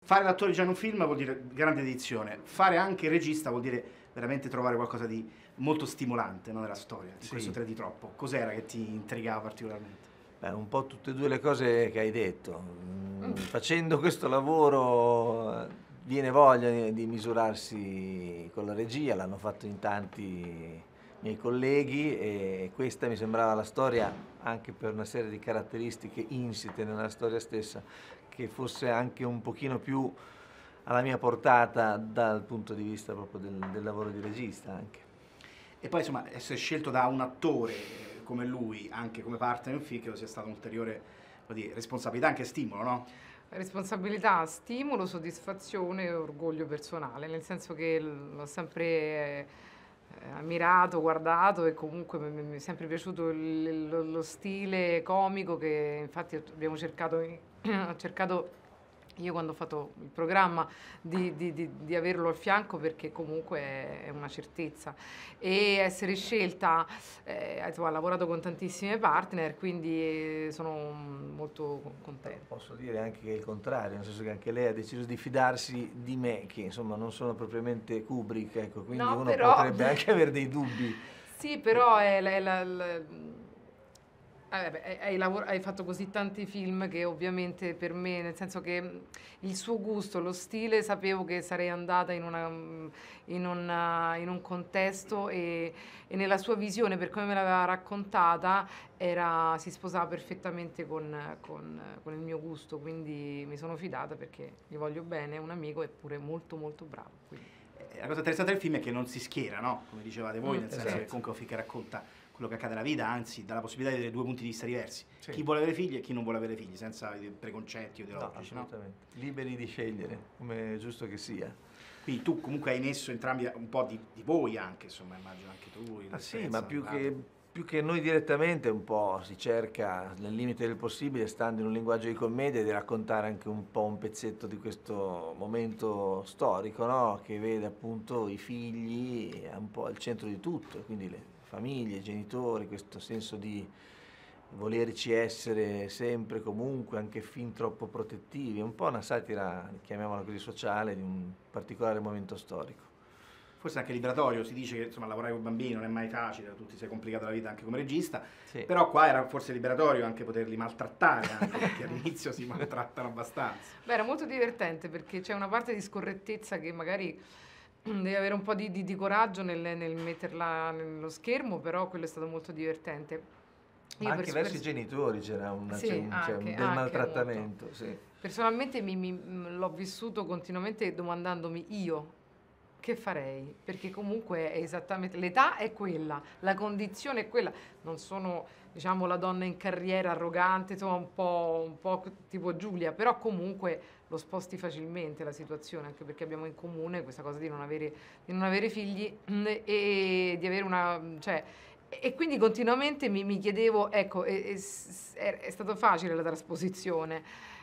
Fare l'attore già in un film vuol dire grande dedizione, fare anche il regista vuol dire veramente trovare qualcosa di molto stimolante, no, nella storia, in questo Sì. Tre di troppo. Cos'era che ti intrigava particolarmente? Un po' tutte e due le cose che hai detto. Facendo questo lavoro viene voglia di misurarsi con la regia, l'hanno fatto in tanti miei colleghi e questa mi sembrava la storia, anche per una serie di caratteristiche insite nella storia stessa, che fosse anche un pochino più alla mia portata dal punto di vista proprio del lavoro di regista anche. E poi insomma essere scelto da un attore come lui, anche come partner in un film, credo sia stata un'ulteriore responsabilità, anche stimolo, no? Responsabilità, stimolo, soddisfazione e orgoglio personale, nel senso che l'ho sempre ammirato, guardato e comunque mi è sempre piaciuto lo stile comico che infatti abbiamo cercato, ho cercato io quando ho fatto il programma di averlo al fianco perché comunque è una certezza e essere scelta, insomma, ha lavorato con tantissime partner, quindi sono molto contenta. Posso dire anche che è il contrario, nel senso che anche lei ha deciso di fidarsi di me, che insomma non sono propriamente Kubrick, ecco, quindi No, uno però... potrebbe anche avere dei dubbi. Sì, però hai fatto così tanti film che ovviamente per me, nel senso che il suo gusto, lo stile, sapevo che sarei andata in un contesto e nella sua visione, per come me l'aveva raccontata, si sposava perfettamente con il mio gusto, quindi mi sono fidata perché gli voglio bene, è un amico eppure molto molto bravo. Quindi. La cosa interessante del film è che non si schiera, no? Come dicevate voi, nel senso esatto. che comunque è un film che racconta quello che accade nella vita, anzi dà la possibilità di avere due punti di vista diversi. Sì. Chi vuole avere figli e chi non vuole avere figli, senza preconcetti No, ideologici, no? assolutamente. Liberi di scegliere, come è giusto che sia. Quindi tu comunque hai messo entrambi un po' di voi anche, insomma, immagino anche tu. Sì, ma più che noi direttamente un po' si cerca, nel limite del possibile, stando in un linguaggio di commedia, di raccontare anche un po' un pezzetto di questo momento storico, no? Che vede appunto i figli un po' al centro di tutto, quindi le famiglie, i genitori, questo senso di volerci essere sempre, comunque, anche fin troppo protettivi, è un po' una satira, chiamiamola così, sociale, di un particolare momento storico. Forse anche liberatorio, si dice che insomma lavorare con bambini non è mai facile, a tutti si è complicata la vita anche come regista, Sì. però qua era forse liberatorio anche poterli maltrattare, anche perché all'inizio si maltrattano abbastanza. Beh, era molto divertente perché c'è una parte di scorrettezza che magari devi avere un po' di coraggio nel metterla nello schermo, però quello è stato molto divertente. Ma anche verso i genitori c'era Sì, c'è un bel maltrattamento. Sì. Personalmente l'ho vissuto continuamente domandandomi io che farei, perché comunque è esattamente l'età è quella, la condizione è quella, non sono diciamo la donna in carriera arrogante, insomma un po' tipo Giulia, però comunque lo sposti facilmente la situazione, anche perché abbiamo in comune questa cosa di non avere figli e di avere una, cioè, e quindi continuamente mi chiedevo, ecco, è stato facile la trasposizione,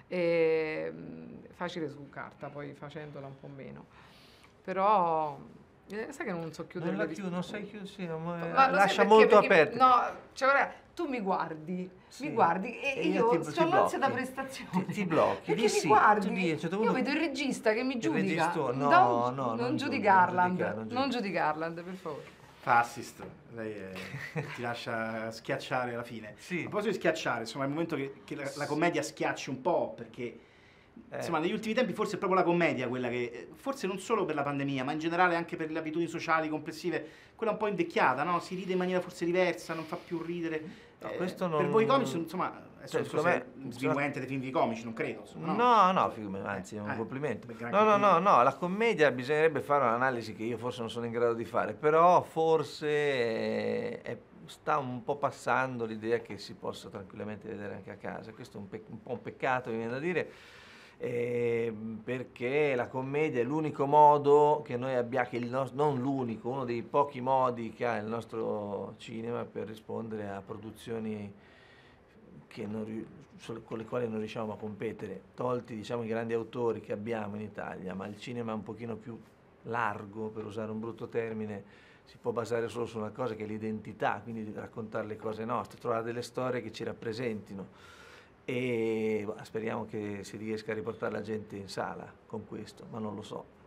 facile su carta, poi facendola un po' meno. Però, sai che non so chiudere le risposte. Non sai chiudere, sì, Lascia molto aperto. No, cioè, guarda, tu mi guardi e io ho l'ansia da prestazione. Ti blocchi, perché mi guardi, io vedo il regista che mi giudica. Non giudi Garland, non giudi Garland, per favore. Fa assist, lei ti lascia schiacciare alla fine. Sì. A proposito di schiacciare, insomma, è il momento che la commedia schiacci un po', perché insomma, negli ultimi tempi forse è proprio la commedia quella che, forse non solo per la pandemia, ma in generale anche per le abitudini sociali complessive, quella un po' invecchiata, no? Si ride in maniera forse diversa, non fa più ridere. No, questo non... Per voi comici, insomma, cioè, secondo me sminuente dei film di comici, non credo. Insomma, no, anzi, è un complimento. No, la commedia bisognerebbe fare un'analisi che io forse non sono in grado di fare, però forse sta un po' passando l'idea che si possa tranquillamente vedere anche a casa. Questo è un po' un peccato, mi viene da dire, perché la commedia è l'unico modo che noi abbiamo, non l'unico, uno dei pochi modi che ha il nostro cinema per rispondere a produzioni con le quali non riusciamo a competere, tolti diciamo i grandi autori che abbiamo in Italia, ma il cinema è un pochino più largo, per usare un brutto termine, si può basare solo su una cosa che è l'identità, quindi raccontare le cose nostre, trovare delle storie che ci rappresentino. e speriamo che si riesca a riportare la gente in sala con questo, ma non lo so.